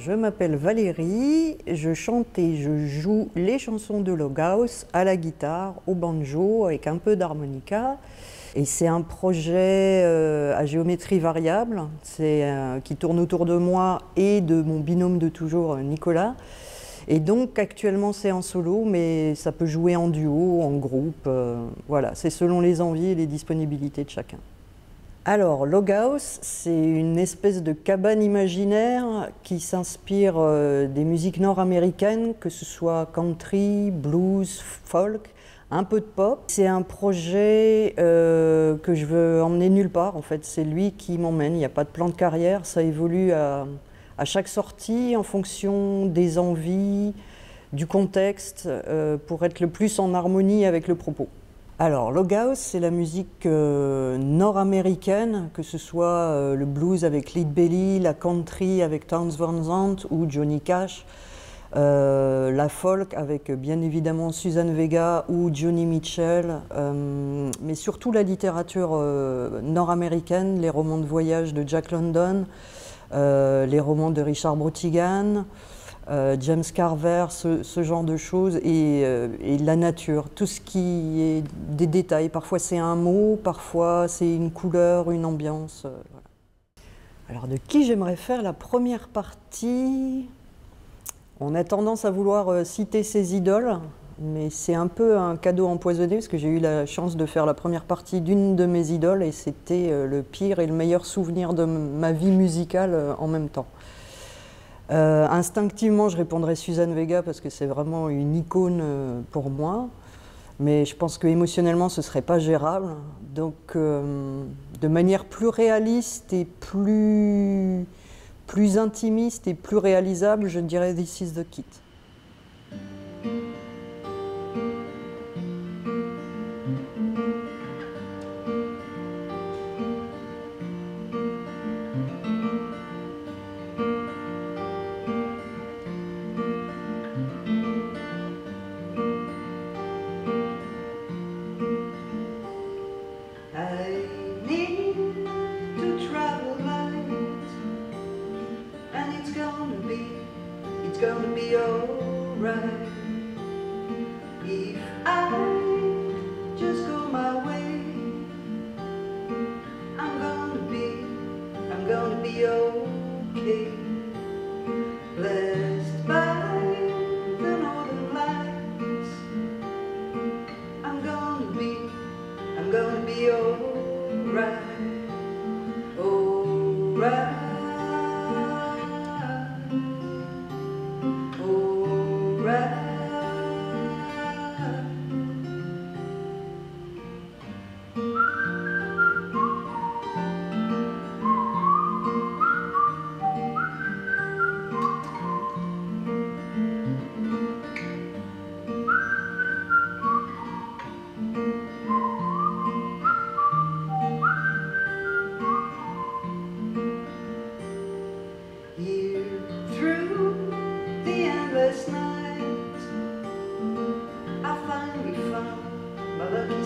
Je m'appelle Valérie, je chante et je joue les chansons de Loghaus à la guitare, au banjo, avec un peu d'harmonica. Et c'est un projet à géométrie variable, qui tourne autour de moi et de mon binôme de toujours, Nicolas. Et donc actuellement c'est en solo, mais ça peut jouer en duo, en groupe, voilà, c'est selon les envies et les disponibilités de chacun. Alors, Loghaus, c'est une espèce de cabane imaginaire qui s'inspire des musiques nord-américaines, que ce soit country, blues, folk, un peu de pop. C'est un projet que je veux emmener nulle part, en fait. C'est lui qui m'emmène, il n'y a pas de plan de carrière, ça évolue à chaque sortie en fonction des envies, du contexte, pour être le plus en harmonie avec le propos. Alors, Loghaus, c'est la musique nord-américaine, que ce soit le blues avec Lead Belly, la country avec Townes Van Zandt ou Johnny Cash, la folk avec bien évidemment Suzanne Vega ou Joni Mitchell, mais surtout la littérature nord-américaine, les romans de voyage de Jack London, les romans de Richard Brautigan, James Carver, ce genre de choses, et la nature, tout ce qui est des détails. Parfois c'est un mot, parfois c'est une couleur, une ambiance. Voilà. Alors de qui j'aimerais faire la première partie? On a tendance à vouloir citer ses idoles, mais c'est un peu un cadeau empoisonné parce que j'ai eu la chance de faire la première partie d'une de mes idoles et c'était le pire et le meilleur souvenir de ma vie musicale en même temps. Instinctivement, je répondrais Suzanne Vega parce que c'est vraiment une icône pour moi, mais je pense que émotionnellement ce serait pas gérable. Donc, de manière plus réaliste et plus intimiste et plus réalisable, je dirais This Is the Kid. Gonna be alright if I just go my way. I'm gonna be okay. Blessed by the northern lights. I'm gonna be alright, alright. Last night I finally found my lucky